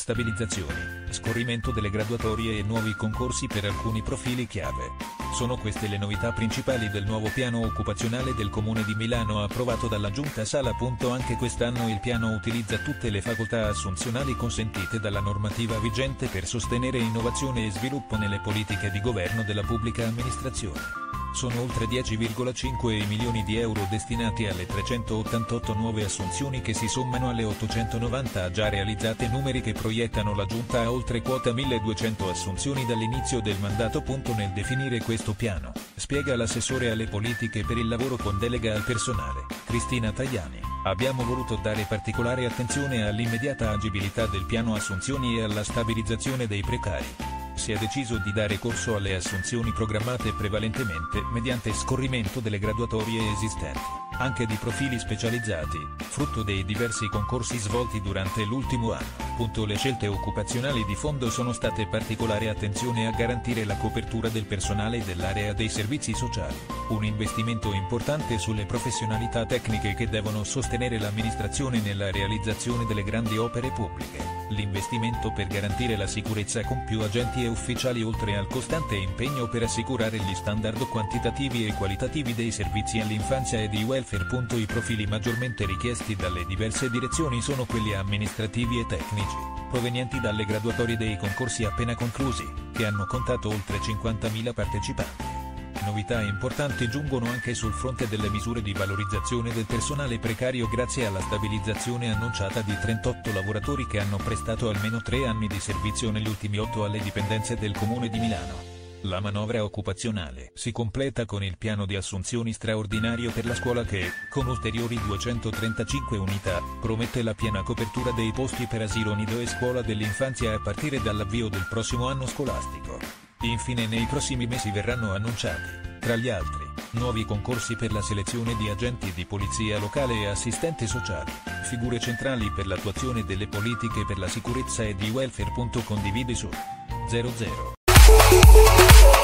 stabilizzazioni, scorrimento delle graduatorie e nuovi concorsi per alcuni profili chiave. Sono queste le novità principali del nuovo piano occupazionale del Comune di Milano approvato dalla Giunta Sala. Anche quest'anno il piano utilizza tutte le facoltà assunzionali consentite dalla normativa vigente per sostenere innovazione e sviluppo nelle politiche di governo della pubblica amministrazione. Sono oltre 10,5 milioni di euro destinati alle 388 nuove assunzioni che si sommano alle 890 già realizzate, numeri che proiettano la Giunta a oltre quota 1200 assunzioni dall'inizio del mandato. Nel definire questo piano, spiega l'assessore alle politiche per il lavoro con delega al personale, Cristina Tajani, abbiamo voluto dare particolare attenzione all'immediata agibilità del piano assunzioni e alla stabilizzazione dei precari. Si è deciso di dare corso alle assunzioni programmate prevalentemente mediante scorrimento delle graduatorie esistenti, anche di profili specializzati, frutto dei diversi concorsi svolti durante l'ultimo anno. Le scelte occupazionali di fondo sono state particolare attenzione a garantire la copertura del personale dell'area dei servizi sociali, un investimento importante sulle professionalità tecniche che devono sostenere l'amministrazione nella realizzazione delle grandi opere pubbliche, l'investimento per garantire la sicurezza con più agenti e ufficiali, oltre al costante impegno per assicurare gli standard quantitativi e qualitativi dei servizi all'infanzia e di welfare. I profili maggiormente richiesti dalle diverse direzioni sono quelli amministrativi e tecnici, provenienti dalle graduatorie dei concorsi appena conclusi, che hanno contato oltre 50.000 partecipanti. Novità importanti giungono anche sul fronte delle misure di valorizzazione del personale precario grazie alla stabilizzazione annunciata di 38 lavoratori che hanno prestato almeno 3 anni di servizio negli ultimi 8 alle dipendenze del Comune di Milano. La manovra occupazionale si completa con il piano di assunzioni straordinario per la scuola che, con ulteriori 235 unità, promette la piena copertura dei posti per asilo nido e scuola dell'infanzia a partire dall'avvio del prossimo anno scolastico. Infine nei prossimi mesi verranno annunciati, tra gli altri, nuovi concorsi per la selezione di agenti di polizia locale e assistenti sociali, figure centrali per l'attuazione delle politiche per la sicurezza e di welfare. Condividi su 00.